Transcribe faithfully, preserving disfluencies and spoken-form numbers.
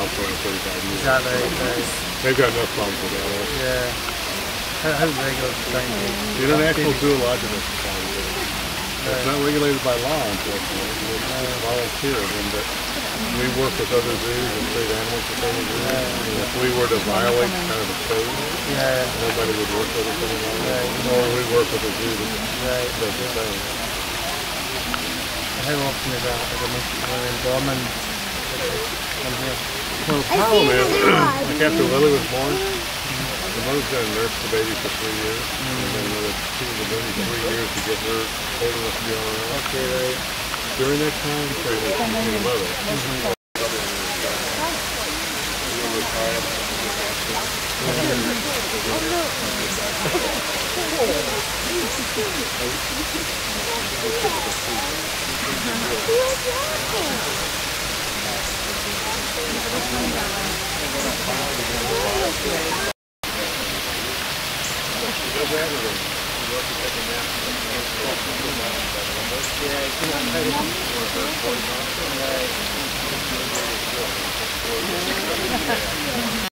around for thirty-five years. Exactly. Right. They've got enough problems with that. Yeah. How, how regular time? The International Zoological Society. It's not regulated by law, unfortunately. It's uh, volunteerism, but we work with other zoos and trade animals with other zoos. Yeah. And if we were to violate kind of a code, yeah. nobody would work with us anymore. Right. Or we work with a zoo that right. does the same. How often is that? Is it in Dorman? Well, the problem is, like after Lily was born, the mother's going to nurse the baby for three years, mm. and then another two, maybe three years to get her old enough to be on her own. Okay, right. During that time frame, it's between the mother. Mm-hmm. Yeah,